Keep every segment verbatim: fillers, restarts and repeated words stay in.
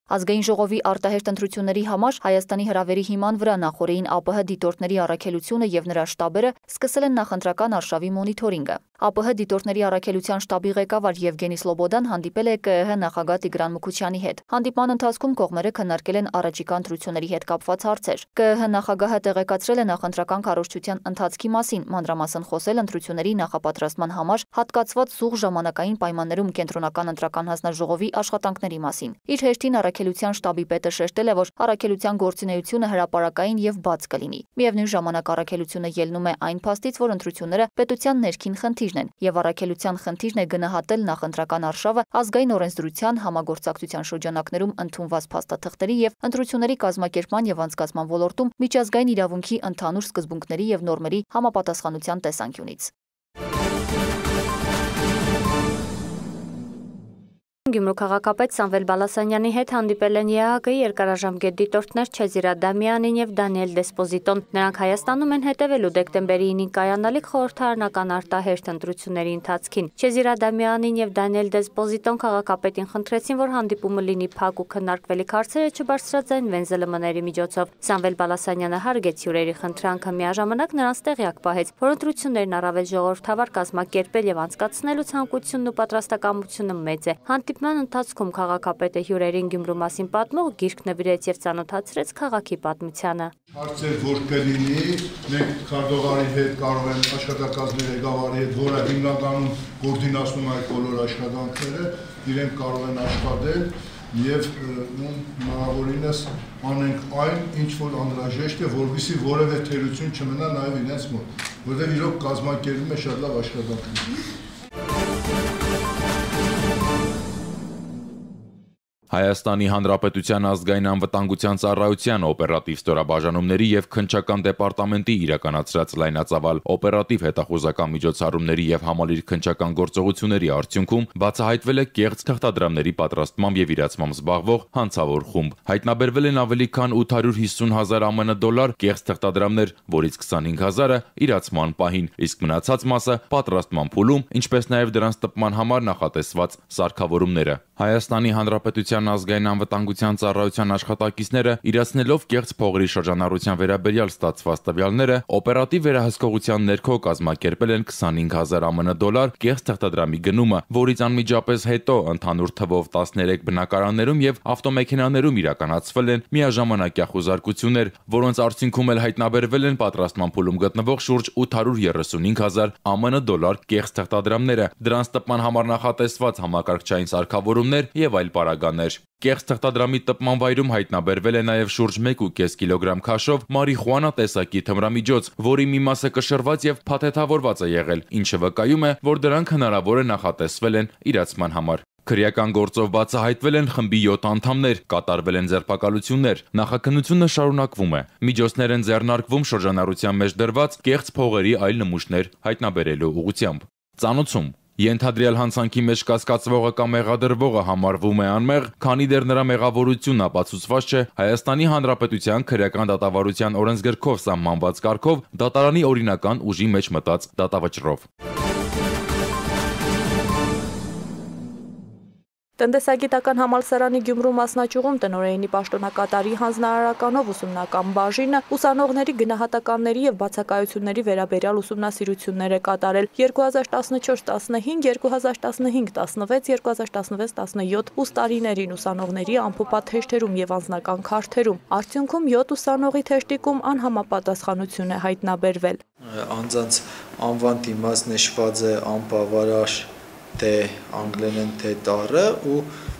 Ազգային ժողովի արտահերթ ընտրությունների համար Հայաստանի հրավերի հիման վրա նախորդին ԱՊՀ դիտորդների առաքելությունը եւ նրա շտաբերը սկսել են նախընտրական արշավի մոնիթորինգը։ ԱՊՀ դիտորդների առաքելության շտաբի ղեկավար Եվգենի Սլոբոդան հանդիպել է ԿԸՀ նախագահ Տիգրան Մուքուչյանի հետ։ Հանդիպման ընթացքում կողմերը քննարկել են առաջիկա ընտրությունների հետ կապված հարցեր։ ԿԸՀ նախագահը տեղեկացրել է նախընտրական քարոզչության ընթացքի մասին, մանրամասն խոսել ընտրությունների նախապատրաստման համար հատկացված զուղ ժամանակային պայմաններում կենտրոնական ընտրական հանձնաժողովի աշխատանքների մասին։ Իր հերթին առաքելության շտաբի պետը շեշտել է, որ առաքելության գործունեությունը հրապարակային եւ բաց կլինի։ Միևնույն ժամանակ առաքելությունը ելնում է այն փաստից, որ ընտրությունները պետության ներքին խնդիրն են եւ առաքելության խնդիրն է գնահատել նախընտրական արշավը ազգային օրենսդրության համագործակցության շրջանակներում ընդունված փաստաթղթերի եւ ընտրությունների կազմակերպման եւ անցկացման ոլորտում միջազգային իրավունքի ընդհանուր սկզբունքների եւ նորմերի համապատասխանության տեսանկյունից։ Գյումրու քաղաքապետ Սամվել Բալասանյանի հետ հանդիպել են ԵԱՀԿ-ի երկարաժամկետ դիտորդներ Չեզիր Ադամյանին եւ Դանիել Դեսպոզիտոն։ Նրանք Հայաստանում են հետևելու դեկտեմբերի ինին կայանալիք խորհրդարանական արտահերթ ընտրությունների ընթացքին։ Չեզիր Ադամյանին եւ Դանիել Դեսպոզիտոն քաղաքապետին խնդրեցին, որ հանդիպումը լինի փակ ու քննարկվելիք հարցերը չբարձրաձայնվեն ԶԼՄ-ների միջոցով։ Սամվել Բալասանյանը հարգեց հյուրերի խնդրանքը, միաժամանակ նրանց տեղյակ պահեց, որ ընտրություններն առավել ժողովրդավար կազմակերպել եւ անցկացնելու ցանկությունն ու պատրաստակամությունը մեծ է։ Հանդիպման ընթացքում քաղաքապետը հյուրերին Գյումրու մասին պատմող գիրք նվիրեց եւ ծանոթացրեց քաղաքի պատմությանը։ Հարցեր որ կլինի, մենք քարտուղարի հետ կարող են աշխատակազմի ղեկավարի հետ, որը հիմնականում կոորդինացնում այդ բոլոր աշխատանքները, իրենք կարող են աշխատել եւ հնարավորինս անենք այն, ինչ որ անհրաժեշտ է, որովհետեւ որևէ թերություն չմնա նաեւ իրենց մոտ, որովհետեւ իրոք կազմակերպում է շատ լավ աշխատանքներ։ Հայաստանի Հանրապետության ազգային անվտանգության ծառայության օպերատիվ ստորաբաժանումների եւ քննչական դեպարտամենտի իրականացրած լայնածավալ օպերատիվ հետախուզական միջոցառումների եւ համալիր քննչական գործողությունների արդյունքում բացահայտվել է կեղծ թղթադրամների պատրաստմամբ եւ իրացմամբ զբաղվող հանցավոր խումբ։ Հայտնաբերվել են ավելի քան ութ հարյուր հիսուն հազար ԱՄՆ դոլար կեղծ թղթադրամներ, որից քսանհինգ հազարը իրացման պահին, իսկ մնացած մասը պատրաստման փուլում, ինչպես նաեւ դրանց տպման համար նախատեսված սարքավորումները։ Հայաստանի Հանրապետության ազգային անվտանգության ծառայության աշխատակիցները իրացնելով կեղծ փողերի շրջանառության վերաբերյալ ստացված տվյալները օպերատիվ վերահսկողության ներքո կազմակերպել են քսանհինգ հազար ԱՄՆ դոլար կեղծ թղթադրամի գնումը, որից անմիջապես հետո ընդհանուր թվով տասներեք բնակարաններում եւ ավտոմեքենաներում իրականացվել են միաժամանակյա խուզարկություններ, որոնց արդյունքում էլ հայտնաբերվել են պատրաստման փուլում գտնվող շուրջ ութ հարյուր երեսունհինգ հազար ԱՄՆ դոլար կեղծ թղթադրամները, դրանց տպման համար նախատեսված համակարգչային սարքավորումներ եւ այլ պարագաներ։ Կեղծ թղթադրամի տպման վայրում հայտնաբերվել է նաև շուրջ մեկ ու կես կիլոգրամ քաշով մարիխուանա տեսակի թմրամիջոց, որի մի մասը կշռված եւ փաթեթավորված է եղել, ինչը վկայում է, որ դրանք հնարավոր է նախատեսվել են իրացման համար։ Քրեական գործով բացահայտվել են խմբի յոթ անդամներ, կատարվել են ձերբակալություններ, նախաքննությունը շարունակվում է։ Միջոցներ են ձեռնարկվում շրջանառության մեջ դրված կեղծ փողերի այլ նմուշներ հայտնաբերելու ուղղությամբ։ Ծանոցում Ենթադրյալ հանցանքի մեջ կասկածվողը կամ մեղադրվողը համարվում է անմեղ, քանի դեռ նրա մեղավորությունն ապացուցված չէ Հայաստանի Հանրապետության քրեական դատավարության օրենսգրքով սահմանված կարգով դատարանի օրինական ուժի մեջ մտած դատավճռով։ Տնտեսագիտական համալսարանի Գյումրու մասնաճյուղում տնօրենի պաշտոնակատարի հանձնարարականով ուսումնական բաժինը ուսանողների գնահատականների եւ բացակայությունների վերաբերյալ ուսումնասիրություններ է կատարել երկու հազար տասնչորս տասնհինգ, երկու հազար տասնհինգ տասնվեց, երկու հազար տասնվեց տասնյոթ ուսանողներին ուսանողների ամփոփած թեժթերում եւ անձնական քարտերում։ Արդյունքում յոթ ուսանողի թեժտիկում անհամապատասխանություն է հայտնաբերվել։ Անձանց անվան դիմաց նշված է անբավարար թե անգլերեն թե տառը ու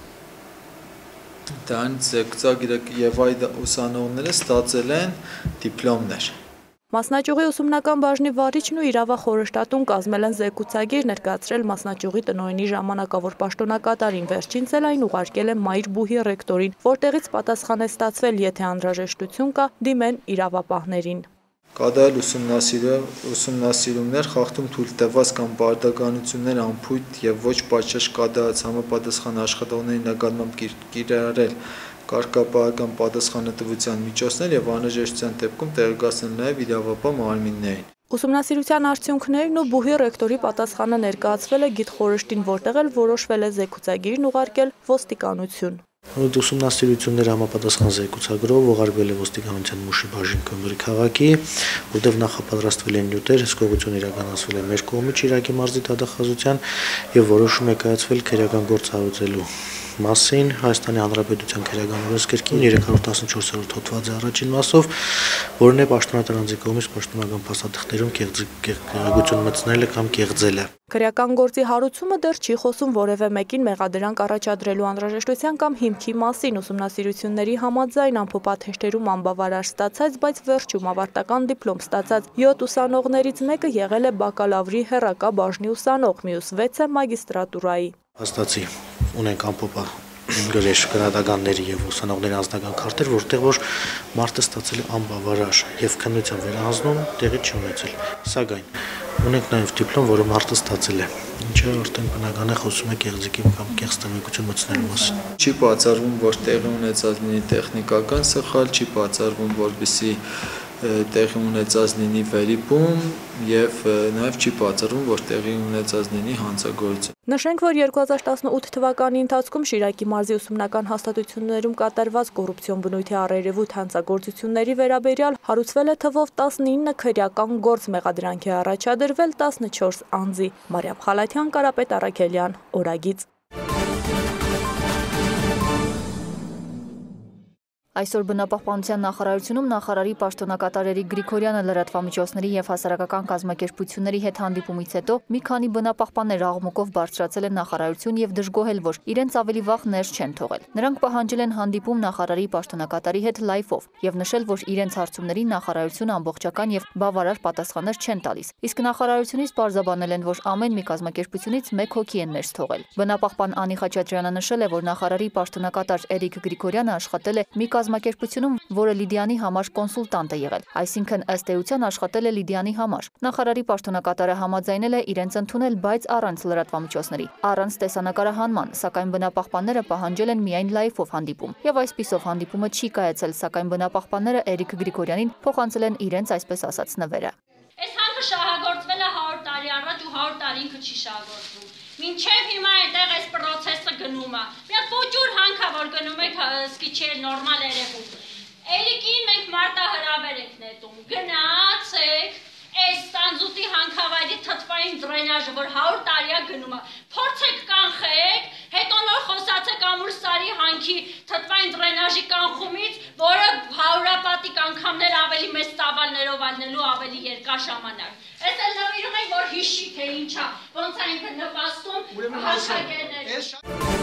դրանից ցուցագիրը եւ այդ ուսանողները ստացել են դիպլոմներ։ Մասնաճյուղի ուսումնական բաժնի վարիչն ու իրավախորհրդատուն կազմել են զեկուցագիր ներկայացրել մասնաճյուղի տնօրենի ժամանակավոր պաշտոնակատարին, վերջինս էլ այն ուղարկել է Մայր բուհի ռեկտորին, որտեղից պատասխան է ստացվել, եթե անհրաժեշտություն կա, դիմեն իրավապահներին։ Կատարել ուսումնասիրումներ խախտում թույլ տված կամ բարդականություններ անփույթ եւ ոչ պատշաճ կատարած համապատասխան աշխատողների նկատմամբ կիրառել կարգապահական պատասխանատվության միջոցներ եւ անհրաժեշտության դեպքում տեղեկացնել նաեւ իրավապահ մարմիններին։ Ուսումնասիրության արդյունքներն ու բուհի ռեկտորի պատասխանը ներկայացվել է գիտխորհրդին, որտեղ էլ որոշվել է զեկուցագիրն ուղարկել ոստիկանություն։ Ուսումնասիրությունների համապատասխան զեկուցագրով ուղարկվել է ոստիկանության Մուշի բաժին Գյումրի քաղաքի, որտեղ նախապատրաստվել են նյութեր, հսկողություն իրականացվել է մեր կողմից Շիրակի մարզի դատախազության եւ որոշում է կայացվել քերական գործ հարուցելու մասին Հայաստանի Հանրապետության քերական օրենսգրքի երեք հարյուր տասնչորսերորդ հոդվածի առաջին մասով, որն է պաշտոնատարանձի կողմից պաշտոնական փաստաթղթերում կեղծիգություն մտցնելը կամ կեղծելը։ Քրեական գործի հարուցումը դեռ չի խոսում որևէ մեկին մեղադրանք առաջադրելու անհրաժեշտության կամ հիմքի մասին։ Ուսումնասիրությունների համաձայն ամփոփաթեժերում անբավարար ստացած, բայց վերջում ավարտական դիպլոմ ստացած յոթ ուսանողներից մեկը եղել է բակալավրի հեռակա բաժնի ուսանող, մյուս վեցը մագիստրատուրայի։ Հաստատի ունենք ամփոփ գրեշ գնահատականների եւ ուսանողների անձնական քարտեր, որտեղ որ մարդը ստացել է անբավարար եւ քննության վերահանձնում տեղի չի ունեցել։ Սակայն ունենք նաեւ դիպլոմ, որը մարդը ստացել է, ինչը արդեն բնական է խոսում է կեղծիքի կամ կեղծտվեկություն մտցնելու մասին։ Չի բացառվում, որ տեղի ունեցած լինի տեխնիկական սխալ, չի բացառվում, որպեսզի տեղի ունեցած լինի վերիպում եւ նաեւ չի բացառվում, որ տեղի ունեցած լինի հանցագործություն։ Նշենք, որ երկու հազար տասնութ թվականի ընթացքում Շիրակի մարզի ուսումնական հաստատություններում կատարված կոռուպցիոն բնույթի առերևույթ հանցագործությունների վերաբերյալ հարուցվել է թվով տասնինը քրեական գործ, մեղադրանք է առաջադրվել տասնչորս անձի։ Մարիամ Խալաթյան, Կարապետ Առաքելյան, Օրագիծ։ Այսօր բնապահպանության նախարարությունում նախարարի պաշտոնակատարերի Գրիգորյանը լրատվամիջոցների եւ հասարակական կազմակերպությունների հետ հանդիպումից հետո մի քանի բնապահպաններ աղմուկով բարձրացել են նախարարություն եւ դժգոհել, որ իրենց ավելի վաղ ներս չեն թողել։ Նրանք պահանջել են հանդիպում նախարարի պաշտոնակատարի հետ լայվով եւ նշել, որ իրենց հարցումներին նախարարությունը ամբողջական եւ բավարար պատասխաններ չեն տալիս։ Իսկ նախարարությունից պարզաբանել են, որ ամեն մի կազմակերպությունից մեկ հոգի են ներս թողել։ Բնապահպան Անի Խաչատրյանը նշել է, որ նախարարի պաշտոնակատար Էրիկ Գրիգորյանը աշխատել է մի կազմակերպությունում, որը Լիդիանի համար կոնսուլտանտ է եղել, այսինքն ըստ էության աշխատել է Լիդիանի համար։ Նախարարի պաշտոնակատարը համաձայնել է իրենց ընդունել, բայց առանց լրատվամիջոցների, առանց տեսանկարահանման, սակայն բնապահպանները պահանջել են միայն լայվով հանդիպում։ Եվ այսպիսով հանդիպումը չի կայացել, սակայն բնապահպանները Էրիկ Գրիգորյանին փոխանցել են իրենց այսպես ասած նվերը։ Այս հանքը շահագործվել է հարյուր տարի առաջ ու հարյուր տարի ինքը չի շահագործվում։ Մինչև հիմա այնտեղ այս պրոցեսը գնում է։ Մի հատ ոճուր հանքա, որ գնում եք, սկի չէ նորմալ երևում։ Էրիկին մենք մարտահրավեր ենք նետում։ Գնացեք այս տանձուտի հանքավայրի թթվային դրենաժը, որ հարյուր տարի է գնում է։ Փորձեք կանխեք, հետո նոր խոսացեք Ամուլսարի հանքի թթվային դրենաժի կանխումից, որը հարյուրապատիկ անգամներ ավելի մեծ ծավալներով ալնելու ավելի երկար ժամանակ։ Այս էլ նվիրում ենք, որ հիշի, թե ինչա, ոնց է ինքը նպաստում հանքագերներ։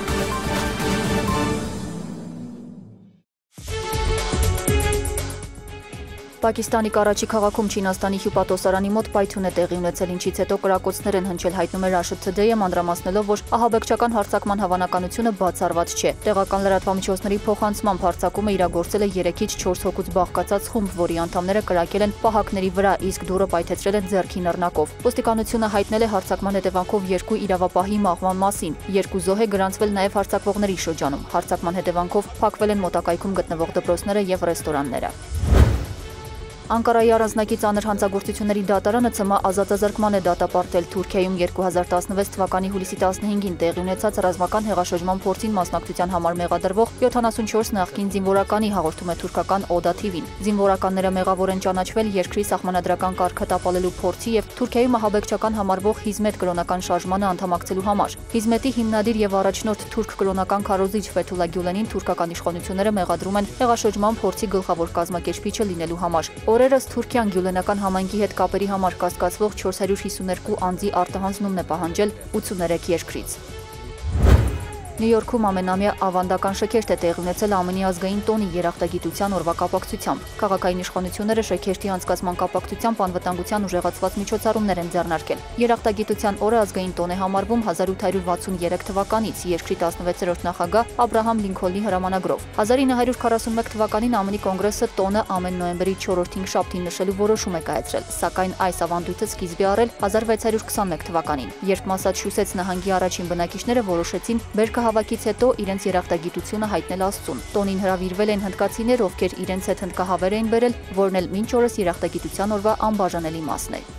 Պակիստանի Կարաչի քաղաքում Չինաստանի հյուպատոսարանի մոտ պայթյուն է տեղի ունեցել, ինչից հետո կրակոցներ են հնչել, հայտնում է Russia Today-ը, մանրամասնելով, որ ահաբեկչական հարձակման հավանականությունը բացառված չէ։ Տեղական լրատվամիջոցների փոխանցմամբ հարձակումը իրագործել է երեքից չորս հոգուց բաղկացած խումբ, որի անդամները կրակել են պահակների վրա, իսկ դուռը պայթեցրել են ձեռքի նռնակով։ Ոստիկանությունը հայտնել է հարձակման հետևանքով երկու իրավապահի մահվան մասին։ Երկու զոհ է գրանցվել նաև հարձակվողների շրջանում։ Հարձակման հետևանքով փակվել են մոտակայքում գտնվող դպրոցները եւ ռեստորանները։ Անկարայի առանձնակի ծանր հանցագործությունների դատարանը ՑՄ ազատազրկման է դատապարտել Թուրքիայում երկու հազար տասնվեց թվականի հուլիսի տասնհինգին տեղի ունեցած ռազմական հեղաշրջման փորձին մասնակցության համար մեղադրվող յոթանասունչորս նախկին զինվորականի, հաղորդում է թուրքական Օդա թի վին։ Զինվորականները մեղավոր են ճանաչվել երկրի սահմանադրական կարգը տապալելու փորձի եւ Թուրքիայում ահաբեկչական համարվող Հիզմետ կրոնական շարժմանը անդամակցելու համար։ Հիզմետի հիմնադիր եւ առաջնորդ թուրք կրոնական քարոզիչ Ֆեթուլա Գյուլենին թուրքական իշխանությունները մեղադրում են հեղաշրջման փորձի գլխավոր կազմակերպիչը լինելու համար։ Օրերս Թուրքիան Գյուլենական համայնքի հետ կապերի համար կասկածվող չորս հարյուր հիսուններկու անձի արտահանձնումն է պահանջել ութսուներեք երկրից։ Նյու Յորքում ամենամյա ավանդական շքերթ է տեղի ունեցել ԱՄՆ-ի ազգային տոնի երախտագիտության օրվա կապակցությամբ։ Քաղաքային իշխանությունները շքերթի անցկացման կապակցությամբ անվտանգության ուժեղացված միջոցառումներ են ձեռնարկել։ Երախտագիտության օրը ազգային տոն է համարվում հազար ութ հարյուր վաթսուներեք թվականից երկրի տասնվեցերորդ նախագահ Աբրահամ Լինքոլնի հրամանագրով։ հազար ինը հարյուր քառասունմեկ թվականին ԱՄՆ-ի կոնգրեսը տոնը ամեն նոյեմբերի չորրորդ հինգշաբթին նշելու որոշում է կայացրել, սակայն այս ավանդույթը սկիզբ է առել հազար վեց հարյուր քսանմեկ թվականին, երբ Մասաչուսեթս նահանգի առաջին բնակիչները որոշեցին բերքահավաքից հետո իրենց երախտագիտությունը հայտնել Աստծուն։ Տոնին հրավիրվել են հնդկացիներ, ովքեր իրենց հետ հնդկահավեր էին բերել, որն էլ մինչ օրս երախտագիտության օրվա անբաժանելի մասն է։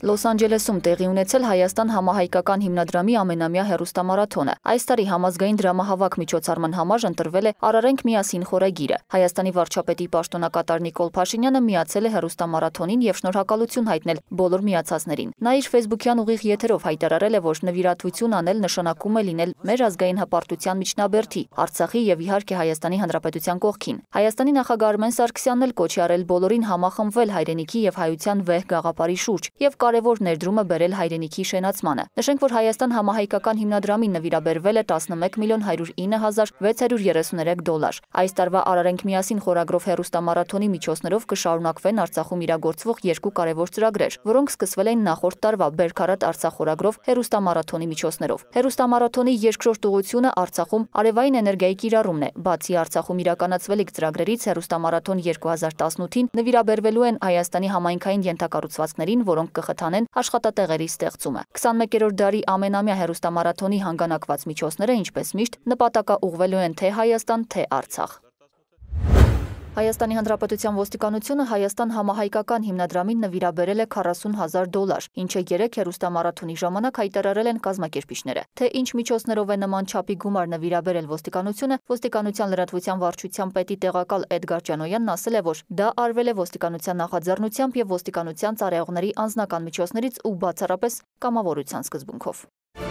Լոս Անջելեսում տեղի ունեցել Հայաստան համահայկական հիմնադրամի ամենամյա հեռուստամարաթոնը։ Այս տարի համազգային դրամահավաք միջոցառման համար ընտրվել է «Արարենք միասին» խորագիրը։ Հայաստանի վարչապետի պաշտոնակատար Նիկոլ Փաշինյանը միացել է հեռուստամարաթոնին եւ շնորհակալություն հայտնել բոլոր միացածներին։ Նա իր ֆեյսբուքյան ուղիղ եթերով հայտարարել է, որ նվիրատվություն անել նշանակում է լինել մեր ազգային հպարտության միջնաբերդի, Արցախի եւ իհարկե Հայաստանի Հանրապետության կողքին։ Հայաստանի նախագահ Արմեն Սարգսյանն էլ կոչ է արել բոլորին համախմբվել հայրենիքի եւ հայության վեհ գաղափարի շուրջ եւ կարևոր ներդրումը բերել հայրենիքի շենացմանը։ Նշենք, որ Հայաստան համահայկական հիմնադրամին նվիրաբերվել է տասնմեկ միլիոն հարյուր ինը հազար վեց հարյուր երեսուներեք դոլար։ Այս տարվա «Արարենք միասին» խորագրով հեռուստամարաթոնի միջոցներով կշարունակվեն Արցախում իրագործվող երկու կարևոր ծրագրեր, որոնք սկսվել էին նախորդ տարվա «Բերքարատ Արցախ» խորագրով հեռուստամարաթոնի միջոցներով։ Հեռուստամարաթոնի երկրորդ ուղղությունը Արցախում արևային էներգիայի կիրառումն է։ Բացի Արցախում իրականացվելիք ծրագրերից հեռուստամարաթոն երկու հազար տասնութին նվիրաբերվելու են Հայաստանի համայնքային ենթակառուցվածքներին, որոնք կխթանեն աշխատատեղերի ստեղծումը։ քսանմեկերորդ դարի ամենամյա հեռուստամարաթոնի հանգանակված միջոցները, ինչպես միշտ, նպատակաուղղվելու են թե Հայաստան, թե Արցախ։ Հայաստանի Հանրապետության ոստիկանությունը Հայաստան համահայկական հիմնադրամին նվիրաբերել է քառասուն հազար դոլար, ինչը երեք հեռուստամարաթոնի ժամանակ հայտարարել են կազմակերպիչները։ Թե ինչ միջոցներով է նման չափի գումար նվիրաբերել ոստիկանությունը, ոստիկանության լրատվության վարչության պետի տեղակալ Էդգար Ջանոյանն ասել է, որ դա արվել է ոստիկանության նախաձեռնությամբ եւ ոստիկանության ծառայողների անձնական միջոցներից ու բացառապես կամավորության սկզբունքով։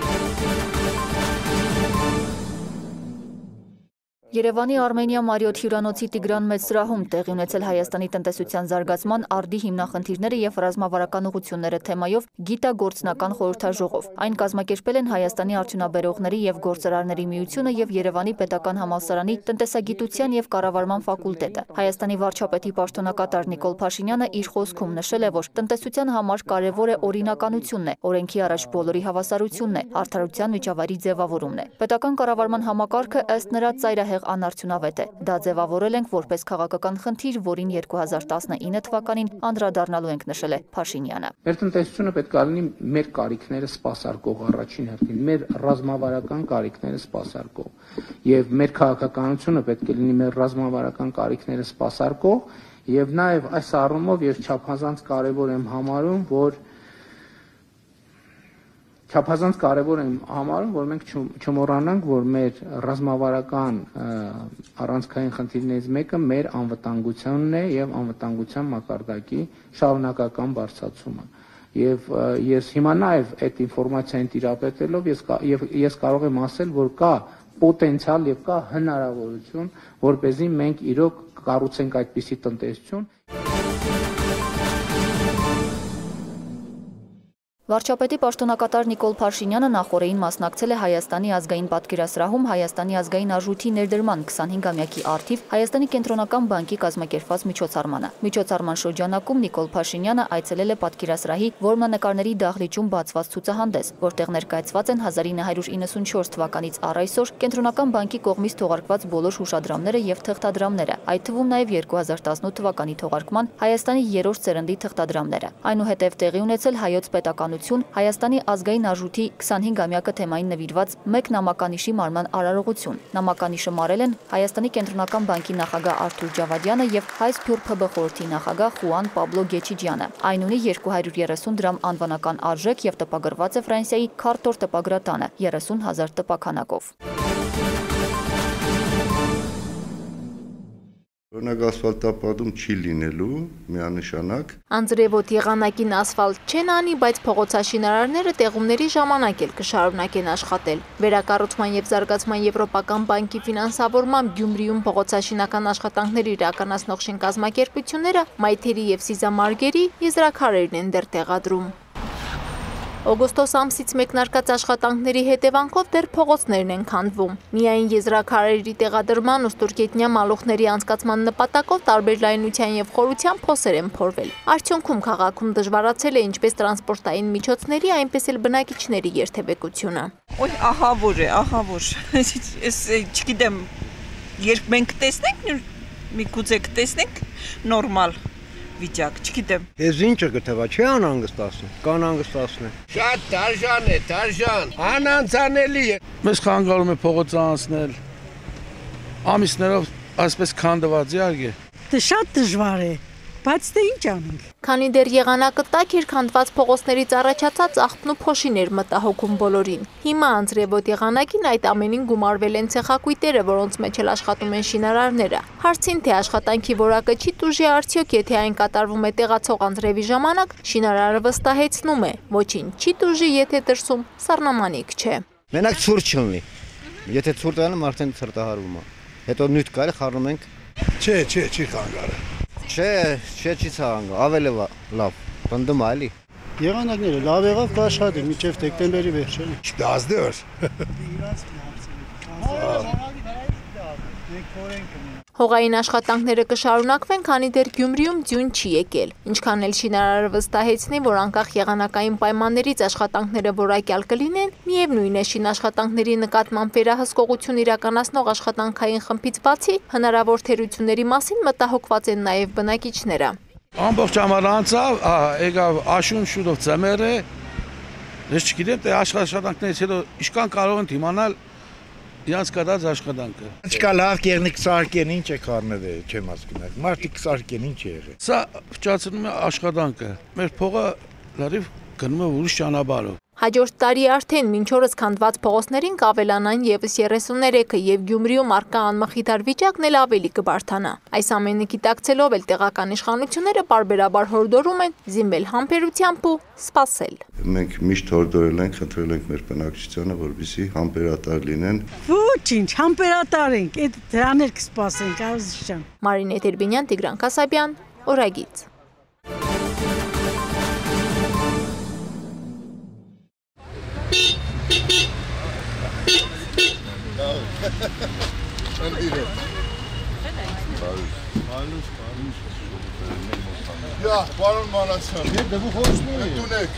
Երևանի Արմենիա Մարիոթ հյուրանոցի Տիգրան մեծ սրահում տեղի ունեցել Հայաստանի տնտեսության զարգացման արդի հիմնախնդիրները եւ ռազմավարական ուղղությունները թեմայով գիտագործնական խորհրդաժողով։ Այն կազմակերպել են Հայաստանի արդյունաբերողների եւ գործարարների միությունը եւ Երևանի պետական համալսարանի տնտեսագիտության եւ կառավարման ֆակուլտետը։ Հայաստանի վարչապետի պաշտոնակատար Նիկոլ Փաշինյանը իր խոսքում նշել է, որ տնտեսության համար կարևոր է օրինականությունն է, օրենքի առաջ բոլորի հավասարությունն է, արդարության միջավայրի ձևավորումն է։ Պետական կառավարման համակարգը ըստ նրա ծայրահեղ անարդյունավետ է։ Դա ձևավորել ենք որպես քաղաքական խնդիր, որին երկու հազար տասնինը թվականին անդրադառնալու ենք, նշել է Փաշինյանը։ Մեր տնտեսությունը պետք է լինի մեր կարիքները սպասարկող առաջին հերթին, մեր ռազմավարական կարիքները սպասարկող, եւ մեր քաղաքականությունը պետք է լինի մեր ռազմավարական կարիքները սպասարկող, եւ նաեւ այս առումով ես չափազանց կարեւոր եմ համարում, որ Չափազանց կարևոր եմ համարում, որ մենք չմոռանանք, որ մեր ռազմավարական առանցքային խնդիրներից մեկը մեր անվտանգությունն է եւ անվտանգության մակարդակի շարունակական բարձրացումը։ Եվ ես հիմա նաեւ այդ ինֆորմացիային տիրապետելով ես եւ ես կարող եմ ասել, որ կա պոտենցիալ եւ կա հնարավորություն, որպեսզի մենք իրոք կառուցենք այդպիսի տնտեսություն։ Վարչապետի պաշտոնակատար Նիկոլ Փաշինյանը նախորդին մասնակցել է Հայաստանի ազգային պատկերասրահում Հայաստանի ազգային արժույթի ներդրման քսանհինգամյակի առթիվ Հայաստանի կենտրոնական բանկի կազմակերպված միջոցառմանը։ Միջոցառման շրջանակում Նիկոլ Փաշինյանը այցելել է պատկերասրահի որմնանկարների դահլիճում բացված ցուցահանդես, որտեղ ներկայացված են հազար ինը հարյուր իննսունչորս թվականից առ այսօր կենտրոնական բանկի կողմից թողարկված բոլոր հուշադրամները եւ թղթադրամները, այդ թվում նաեւ երկու հազար տասնութ թվականի թողարկման Հայաստանի երրորդ սերնդի թղթադրամները։ Այնուհետև տեղի ունեցել հայոց պետականություն Հայաստանի ազգային արժույթի քսանհինգամյակը թեմային նվիրված մեկ նամականիշի մարման արարողություն։ Նամականիշը մարել են Հայաստանի կենտրոնական բանկի նախագահ Արթուր Ջավադյանը եւ Հայ Սփյուռք ՓԲ խորհրդի նախագահ Խուան Պաբլո Գեչիջյանը։ Այն ունի երկու հարյուր երեսուն դրամ անվանական արժեք եւ տպագրված է Ֆրանսիայի Քարտոր տպագրատանը երեսուն հազար տպաքանակով։ Օրինակ ասֆալտապատում չի լինելու միանշանակ։ Անձրևոտ եղանակին ասֆալտ չեն անի, բայց փողոցաշինարարները տեղումների ժամանակ էլ կշարունակեն աշխատել։ Վերակառուցման եւ զարգացման եվրոպական բանկի ֆինանսավորմամբ Գյումրիում փողոցաշինական աշխատանքներ իրականացնող շենքազմակերպությունները մայթերի եւ սիզամարգերի եզրաքարերն են դեռ տեղադրում։ Օգոստոս ամսից մեկնարկած աշխատանքների հետևանքով դեռ փողոցներն են քանդվում։ Միայն եզրաքարերի տեղադրման ու ստորգետնյա մալոխների անցկացման նպատակով տարբեր լայնության եւ խորության փոսեր են փորվել։ Արդյունքում քաղաքում դժվարացել է ինչպես տրանսպորտային միջոցների, այնպես էլ բնակիչների երթևեկությունը։ Ոյ, ահա որ է, ահա որ։ Ես չգիտեմ, երբ մենք տեսնենք, միգուցե կտեսնենք նորմալ վիճակ, չգիտեմ։ Ես ինչը գտվա, չի անհանգստացնի, կան հանգստացնի։ Շատ դարժան է, դարժան, անանցանելի է։ Մեզ խանգարում է փողոցը անցնել, ամիսներով այսպես քանդված իհարկե։ Դա շատ դժվար է, Բայց դե ինչ անենք։ Քանի դեռ եղանակը տաք էր, քանդված փողոցներից առաջացած աղբն ու փոշիներ մտահոգում բոլորին։ Հիմա անձրևոտ եղանակին այդ ամենին գումարվել են ցեխակույտերը, որոնց մեջ էլ աշխատում են շինարարները։ Հարցին, թե աշխատանքի որակը չի տուժի արդյոք, եթե այն կատարվում է տեղացող անձրևի ժամանակ, շինարարը վստահեցնում է, ոչինչ չի տուժի, եթե դրսում սառնամանիք չէ։ Մենակ ցուրտ չլինի։ Եթե ցուրտ անում, արդեն ցրտահարվում է։ Հետո նյութ կարի խառնում ենք։ Չէ, չէ, չի խանգարը։ Չէ, չէ, չի ցաղանգ, ավելի լավ, բնդում այլի։ Եղանակները լավ եղավ, կաշխատի մինչև դեկտեմբերի վերջը։ Չդազդեր։ Հողային աշխատանքները կշարունակվեն, քանի դեռ Գյումրիում ձյուն չի եկել։ Ինչքան էլ շինարարը վստահեցնի, որ անկախ եղանակային պայմաններից աշխատանքները որակյալ կլինեն, միևնույն է շինաշխատանքների նկատմամբ վերահսկողություն իրականացնող աշխատանքային խմբից բացի, հնարավոր թերությունների մասին մտահոգված են նաև բնակիչները։ Ամբողջ ամառ անցավ, եկավ աշուն շուտով ծմեր է։ Ես չգիտեմ, թե աշխատանքներից հետո ինչքան կարող են իմանալ իրանց կատարած աշխատանքը։ Չկա լավ կերնիկ սարքեն ինչ է քարնվել, չեմ հասկանում։ Մարդիկ սարքեն ինչ է եղել։ Սա փչացնում է աշխատանքը։ Մեր փողը լրիվ գնում է ուրիշ ճանապարհով։ Հաջորդ տարի արդեն մինչ օրս քանդված փողոցներին կավելանան ևս երեսուններեքը եւ Գյումրիում արկա անմխիթար վիճակն էլ ավելի կբարթանա։ Այս ամենը գիտակցելով էլ տեղական իշխանությունները պարբերաբար հորդորում են զինվել համբերությամբ ու սպասել։ Մենք միշտ հորդորել ենք, խնդրել ենք մեր բնակչությանը, որպեսզի համբերատար լինեն։ Ոչինչ, համբերատար ենք, այդ դրաներ կսպասենք, Ազիզյան։ Մարինե Տերբինյան, Տիգրան Կասաբյան, Օրագից։ Ya, պարոն Մանասյան, դե դու խոսում ես։ Դունեք։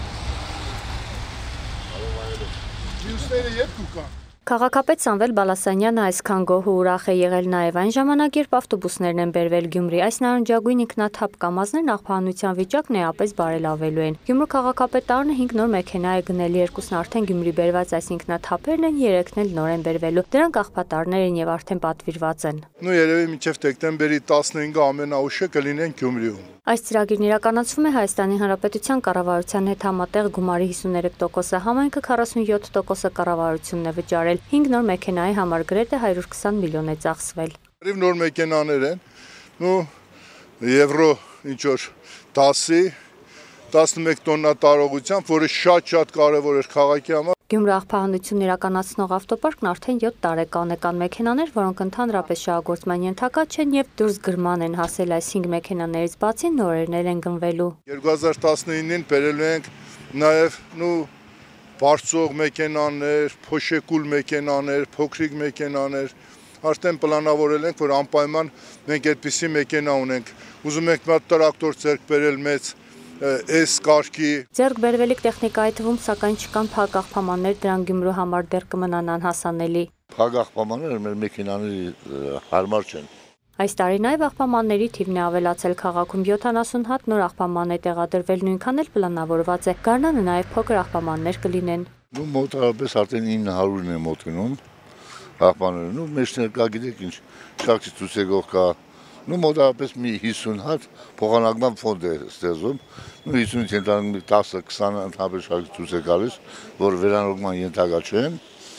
Մյուսները երբ կուկան։ Քաղաքապետ Սամվել Բալասանյանը այսքան գոհ ու ուրախ է եղել նաև այն ժամանակ, երբ ավտոբուսներն են բերվել Գյումրի։ Այս նարնջագույն ինքնաթափ կամազներն աղբահանության վիճակն էապես բարելավելու են։ Գյումրու քաղաքապետարանը հինգ նոր մեքենա է գնել, երկուսն արդեն Գյումրի բերված այս ինքնաթափերն են, երեքն էլ նոր են բերվելու։ Դրանք աղբատարներ են եւ արդեն պատվիրված են։ Նու երևի մինչև դեկտեմբերի տասնհինգը ամենաուշը կլինեն Գյումրիում։ Այս ծրագիրն իրականացվում է Հայաստանի Հանրապետության կառավարության հետ համատեղ գումարի հիսուններեք տոկոսը, համայնքը քառասունյոթ տոկոսը կառավարությունն է վճարել։ հինգ նոր մեքենայի համար գրեթե հարյուր քսան միլիոն է ծախսվել։ Նոր մեքենաներ են, ու եվրո ինչ որ դասի տասնմեկ տոննա տարողությամբ, որը շատ-շատ կարևոր էր քաղաքի համար։ Գյումրու աղբահանությունն իրականացնող ավտոպարկն արդեն յոթ տարեկան է, կան մեքենաներ, որոնք ընդհանրապես շահագործման ենթակա չեն եւ դուրս գրման են հասել, այս հինգ մեքենաներից բացի նորերն են գնվելու։ երկու հազար տասնինին բերելու ենք նաեւ նու բարձող մեքենաներ, փոշեկուլ մեքենաներ, փոքրիկ մեքենաներ, արդեն պլանավորել ենք, որ անպայման մենք այդպիսի մեքենա ունենք։ Ուզում ենք մի հատ տրակտոր ձեռք բերել մեծ այս կարգի։ Ձեռք բերվելիք տեխնիկայի թվում սակայն չկան փակ աղբամաններ, դրանք Գյումրու համար դեռ կմնան անհասանելի։ Փակ աղբամանները մեր մեքենաների հարմար չեն։ Այս տարի նաև աղբամանների թիվն է ավելացել քաղաքում, յոթանասուն հատ նոր աղբաման է տեղադրվել, նույնքան էլ պլանավորված է։ Գարնանը նաև փոքր աղբամաններ կլինեն։ Ու մոտավորապես արդեն ինը հարյուրն է մոտ գնում աղբաները։ Ու մեջներ կա, գիտեք ինչ, շարքի ցուցեգող կա։ Նու մոտավորապես մի հիսուն հատ փոխանակման ֆոնդ է ստեղծում, նու հիսունից ենթանում տասը քսան ընդհանրապես շարքի ցույց է գալիս, որ վերանորոգման ենթակա չեն,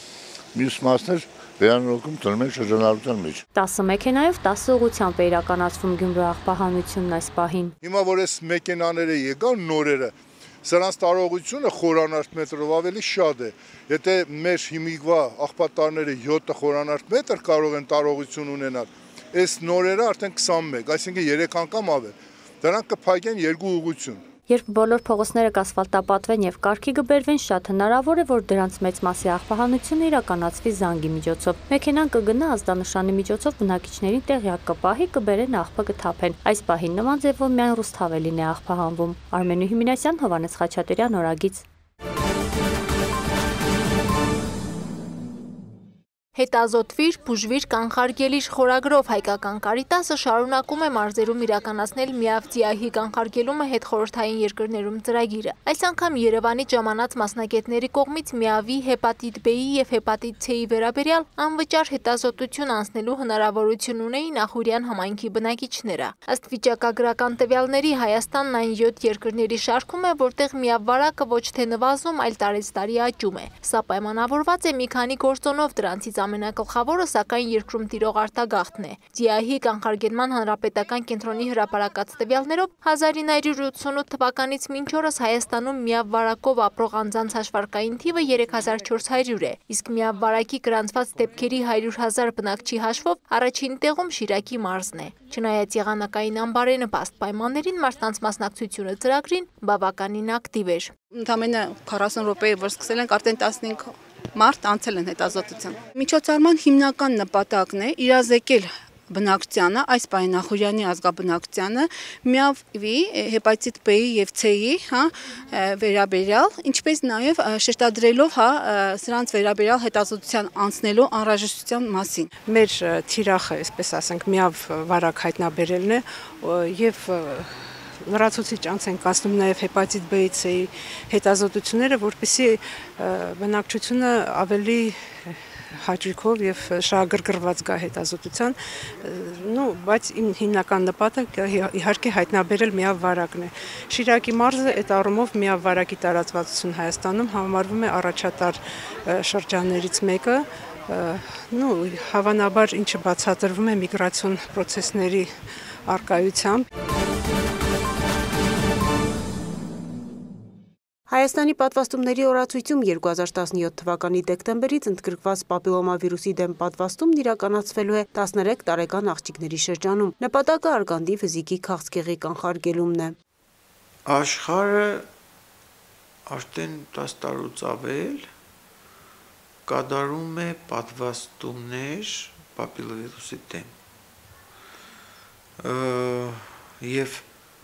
մյուս մասներ վերանորոգում տրում են շրջանառության մեջ։ տասը մեքենայով տասը ուղղությամբ է իրականացվում Գյումրու աղբահանությունն այս պահին։ Հիմա որ այս մեքենաները եկան նորերը, սրանց տարողությունը խորանարդ մետրով ավելի շատ է։ Եթե մեր հիմիկվա աղբատարները յոթ խորանարդ մետր կարող են տարողություն ունենալ, այս նորերը արդեն քսանմեկ, այսինքն երեք անգամ ավել։ Դրանք կփակեն երկու ուղղություն։ Երբ բոլոր փողոցները կասֆալտապատվեն եւ կարգի կբերվեն, շատ հնարավոր է, որ դրանց մեծ մասի աղբահանությունը իրականացվի զանգի միջոցով։ Մեքենան կգնա ազդանշանի միջոցով բնակիչներին տեղյակ կպահի, կբերեն աղբը կթափեն։ Այս պահին նման ձևով միայն Ռուսթավելին է աղբահանվում։ Արմենու Հիմինասյան, Հովանես Խաչատրյան, Օրագից։ Հետազոտվիր, բուժվիր, կանխարգելիր խորագրով հայկական Կարիտասը շարունակում է մարզերում իրականացնել միավ ՁԻԱՀ-ի կանխարգելումը հետխորհրդային երկրներում ծրագիրը։ Այս անգամ Երևանի ժամանած մասնագետների կողմից միավի, հեպատիտ B-ի եւ հեպատիտ C-ի վերաբերյալ անվճար հետազոտություն անցնելու հնարավորություն ունեին Ախուրյան համայնքի բնակիչները։ Ըստ վիճակագրական տվյալների Հայաստանն այն յոթ երկրների շարքում է, որտեղ միավ վարակը ոչ թե նվազում, այլ տարեցտարի աճում է։ Սա պայմանավորված է մի քանի գործոնով, դրանցից ամենագլխավորը սակայն երկրում տիրող արտագաղթն է։ ՁԻԱՀ-ի կանխարգելման հանրապետական կենտրոնի հրապարակած տվյալներով հազար ինը հարյուր ութսունութ թվականից մինչ օրս Հայաստանում միավ վարակով ապրող անձանց հաշվարկային թիվը երեք հազար չորս հարյուր է, իսկ միավ վարակի գրանցված դեպքերի հարյուր հազար բնակչի հաշվով առաջին տեղում Շիրակի մարզն է։ Չնայած եղանակային անբարենպաստ պայմաններին մարդկանց մասնակցությունը ծրագրին բավականին ակտիվ էր։ Ընդամենը քառասուն րոպեի որ սկսել ենք, արդեն տասնհինգ մարդ անցել են հետազոտության։ Միջոցառման հիմնական նպատակն է իրազեկել բնակչությանը, այս պահին Ախուրյանի ազգաբնակչությանը միավի, հեպատիտ B-ի եւ C-ի, հա, վերաբերյալ, ինչպես նաեւ շեշտադրելով, հա, սրանց վերաբերյալ հետազոտության անցնելու անհրաժեշտության մասին։ Մեր թիրախը, այսպես ասենք, միավ վարակ հայտնաբերելն է եւ լրացուցիչ անց են կազմում նաև հեպատիտ B-ի C-ի հետազոտությունները, որպեսզի բնակչությունը ավելի հաճույքով եւ շահագրգռված գա հետազոտության, նո, բայց իմ հիմնական նպատակը իհարկե հայտնաբերել միավ վարակն է։ Շիրակի մարզը այդ առումով միավ վարակի տարածվածություն Հայաստանում համարվում է առաջատար շրջաններից մեկը, նո, հավանաբար ինչը բացատրվում է միգրացիոն պրոցեսների առկայությամբ։ Հայաստանի պատվաստումների օրացույցում երկու հազար տասնյոթ թվականի դեկտեմբերից ընդգրկված պապիլոմավիրուսի դեմ պատվաստումն իրականացվելու է տասներեք տարեկան աղջիկների շրջանում։ Նպատակը արգանդի ֆիզիկի քաղցկեղի կանխարգելումն է։ Աշխարհը արդեն տասը տարուց ավել կատարում է պատվաստումներ պապիլովիրուսի դեմ։ Եվ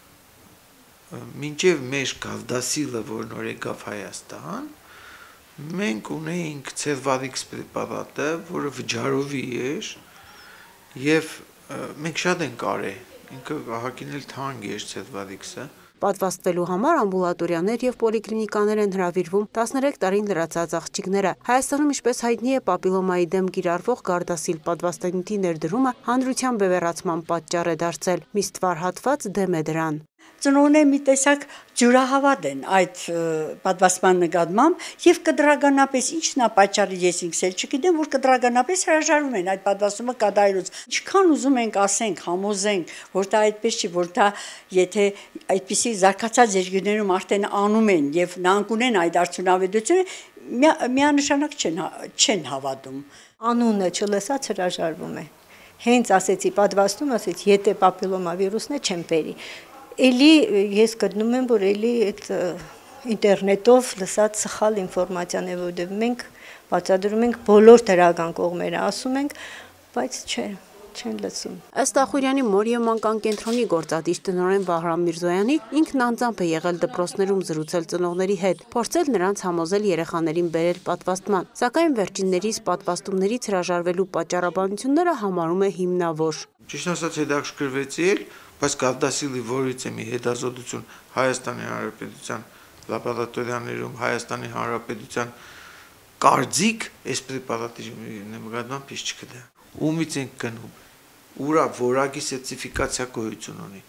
մինչև մեր Գավդասիլը, որ նոր եկավ Հայաստան, մենք ունեինք Ցերվալիքս պրեպարատը, որը վճարովի էր, եւ մենք շատ ենք արել, ինքը ահագին էլ թանկ էր Ցերվալիքսը։ Պատվաստվելու համար ամբուլատորիաներ եւ պոլիկլինիկաներ են հրավիրվում տասներեք տարին լրացած աղջիկները։ Հայաստանում, ինչպես հայտնի է, պապիլոմայի դեմ կիրառվող գարդասիլ պատվաստանյութի ներդրումը հանրության բևեռացման պատճառ է դարձել։ Միստվար հատված դեմ է դրան։ Ծնողները մի տեսակ ջուրահավատ են այդ պատվաստման նկատմամբ եւ կդրականապես ինչն է պատճառը ես ինքս էլ չգիտեմ, որ կդրականապես հրաժարվում են այդ պատվաստումը կատարելուց։ Ինչքան ուզում ենք ասենք, համոզենք, որ դա այդպես չի, որ դա եթե այդպիսի զարգացած երկրներում արդեն անում են եւ նրանք ունեն այդ արդյունավետությունը, միանշանակ չեն չեն հավատում։ Անունը չլսած հրաժարվում է։ Հենց ասեցի պատվաստում, ասեցի, եթե պապիլոմավիրուսն է, չեմ բերի։ Էլի ես գտնում եմ, որ էլի այդ ինտերնետով լսած սխալ ինֆորմացիան է, որտեղ մենք բացատրում ենք բոլոր դրական կողմերը, ասում ենք, բայց չէ, չեն լսում։ Ըստ Ախուրյանի մոր եւ մանկան կենտրոնի գործադիր տնօրեն Վահրամ Միրզոյանի, ինքն անձամբ է եղել դպրոցներում զրուցել ծնողների հետ, փորձել նրանց համոզել երեխաներին բերել պատվաստման, սակայն վերջիններիս պատվաստումներից հրաժարվելու պատճառաբանությունները համարում է հիմնավոր։ Ճիշտ ասած հետաքրքրվեցի էլ, բայց Գավդասիլի որից է մի հետազոտություն Հայաստանի Հանրապետության լաբորատորիաներում, Հայաստանի Հանրապետության կարծիք այս պրեպարատի նկատմամբ ես չգիտեմ։ Ումից ենք գնում, ուրա որակի սերտիֆիկացիա գոյություն ունի։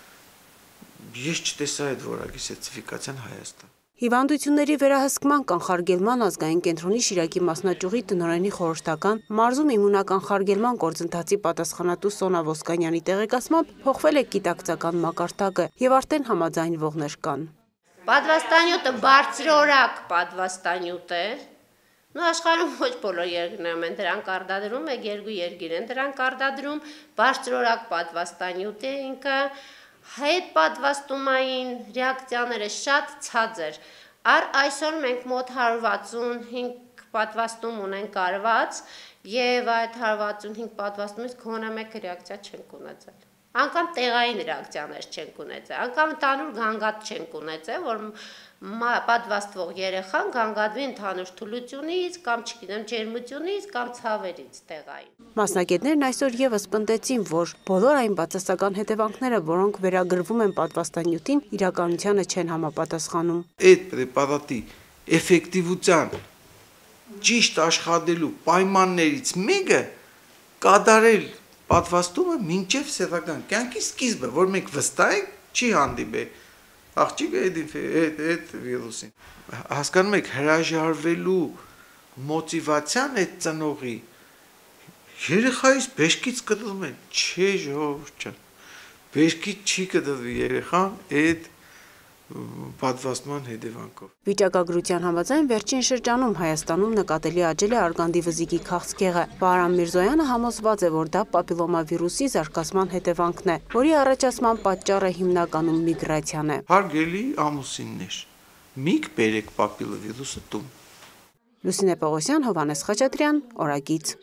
Ես չտեսա այդ որակի սերտիֆիկացիան Հայաստան։ Հիվանդությունների վերահսկման կանխարգելման ազգային կենտրոնի Շիրակի մասնաճյուղի տնօրենի խորհրդական մարզում իմունականխարգելման գործընթացի պատասխանատու Սոնա Ոսկանյանի տեղեկացմամբ փոխվել է գիտակցական մակարդակը եւ արդեն համաձայնվողներ կան։ Պատվաստանյութը բարձրորակ պատվաստանյութ է։ Նո աշխարհում ոչ բոլոր երկրներում են դրան կարտադրում, մեկ երկու երկիր են դրան կարտադրում, բարձրորակ պատվաստանյութ է ինքը։ Հետ պատվաստումային ռեակցիաները շատ ցածր։ Առ այսօր մենք մոտ հարյուր վաթսունհինգ պատվաստում ունենք կարված եւ այդ հարյուր վաթսունհինգ պատվաստումից գոնե մեկ ռեակցիա չենք ունեցել։ Անկամ տեղային ռեակցիաներ չենք ունեցել, անկամ տանուր գանգատ չենք ունեցել, որ պատվաստվող երեխան գանգատվի ընդհանուր թուլությունից կամ չգիտեմ ջերմությունից կամ ցավերից տեղային։ Մասնագետներն այսօր եւս պնդեցին, որ բոլոր այն բացասական հետևանքները, որոնք վերագրվում են պատվաստանյութին, իրականությանը չեն համապատասխանում։ Այդ պրեպարատի էֆեկտիվության ճիշտ աշխատելու պայմաններից մեկը կատարել պատվաստումը մինչև սեփական կյանքի սկիզբը, որ մենք վստահ ենք չի հանդիպել աղջիկը այդ այդ վիրուսին։ Հասկանում եք, հրաժարվելու մոտիվացիան այդ ծնողի երեխայից բեշկից կտրում են, չէ ժողովուրդ ջան, բեշկից չի կտրվի երեխան այդ պատվաստման հետևանքով։ Վիճակագրության համաձայն վերջին շրջանում Հայաստանում նկատելի աճել է արգանդի վզիկի քաղցկեղը։ Վահրամ Միրզոյանը համոզված է, որ դա պապիլոմավիրուսի զարգացման հետևանքն է, որի առաջացման պատճառը հիմնականում միգրացիան է։ Հարգելի ամուսիններ, միք բերեք պապիլովիրուսը տուն։ Լուսինե Պողոսյան, Հովհաննես Խաչատրյան, Օրագիծ։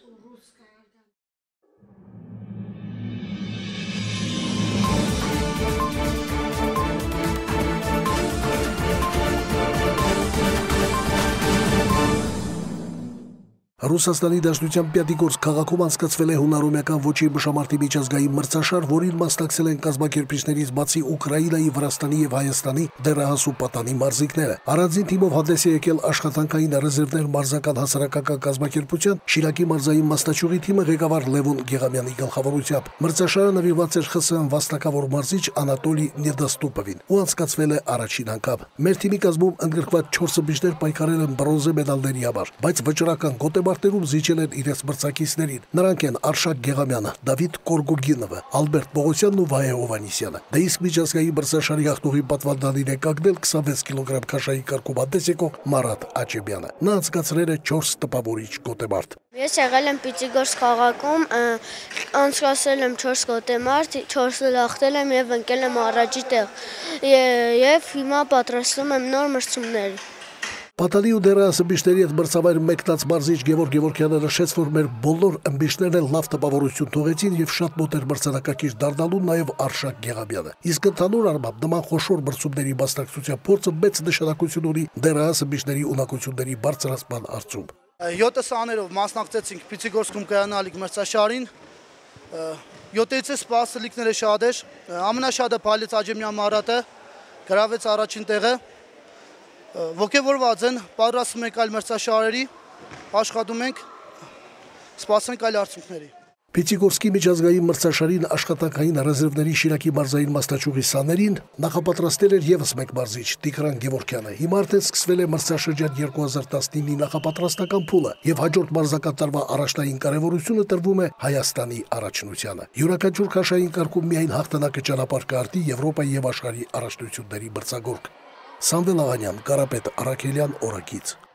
Ռուսաստանի Դաշնության Պյատիգորսկ քաղաքում անցկացվել է հունարոմեական ոչի մշամարտի միջազգային մրցաշար, որին մասնակցել են կազմակերպիչներից բացի Ուկրաինայի, Վրաստանի եւ Հայաստանի դեռահասու պատանի մարզիկները։ Առանձին թիմով հանդես է եկել աշխատանքային ռեզերվներ մարզական հասարակական կազմակերպության Շիրակի մարզային մասնաճյուղի թիմը ղեկավար Լևոն Գեղամյանի գլխավորությամբ։ Մրցաշարը նվիրված էր ԽՍՀՄ վաստակավոր մարզիչ Անատոլի Նեդոստուպովին ու անցկացվել է առաջին անգամ։ Մեր թիմի կազմում ընդգրկված չորս բիժներ պայքարել են բրոնզե մեդալների համար, բայց վճռական գոտե Մարտերում զիջել են իրենց մրցակիցներին։ Նրանք են Արշակ Գեղամյանը, Դավիթ Կորգոգինովը, Ալբերտ Պողոսյանն ու Վահե Հովհաննիսյանը։ Դե իսկ միջազգային մրցաշարի հաղթողի պատվանդանին է կանգնել քսանվեց կիլոգրամ քաշայի կարգում հանդես եկող Մարատ Աչեբյանը։ Նա անցկացրել է չորս տպավորիչ գոտեմարտ։ Ես եղել եմ Պիտիգորսկ քաղաքում, անցկացրել եմ չորս գոտեմարտ, չորսը հաղթել եմ եւ ընկել եմ առաջի տեղ։ Եվ հիմա պատրաստում եմ նոր մրցումների։ Պատանի ու դեռահասի բիժների հետ մրցավայր մեկնած մարզիչ Գևորգ Գևորգյանը նշեց, որ մեր բոլոր ըմբիշներն լավ տպավորություն թողեցին եւ շատ մոտ էր մրցանակակիր դառնալու նաեւ Արշակ Գեղամյանը։ Իսկ ընդհանուր առմամբ նման խոշոր մրցումների մասնակցության փորձը մեծ նշանակություն ունի դեռահասի բիժների ունակությունների բարձրացման հարցում։ յոթ սաներով մասնակցեցինք Պիտիգորսկում կայանալիք մրցաշարին։ յոթից սպասելիքները շատ էր, ամենաշատը Փալից Աջեմյան Մարատը գրավեց առաջին տեղը։ Ոգևորված են, պատրաստում ենք այլ մրցաշարերի, աշխատում ենք, սպասենք այլ արդյունքների։ Պիտիգորսկի միջազգային մրցաշարին աշխատանքային ռեզերվների Շիրակի մարզային մասնաճյուղի սաներին նախապատրաստել էր եւս մեկ մարզիչ Տիգրան Գևորգյանը։ Հիմա արդեն սկսվել է մրցաշրջան երկու հազար տասնինի նախապատրաստական փուլը եւ հաջորդ մարզական տարվա առաջնային կարեւորությունը տրվում է Հայաստանի առաջնությանը։ Յուրաքանչյուր քաշային կարգում միայն հաղթանակը ճանապարհ կարտի Եվրոպայի եւ աշխարհի առաջնությունների մրցագորգ։ Սամվել Աղանյան, Կարապետ Արաքելյան, Օրագիծ։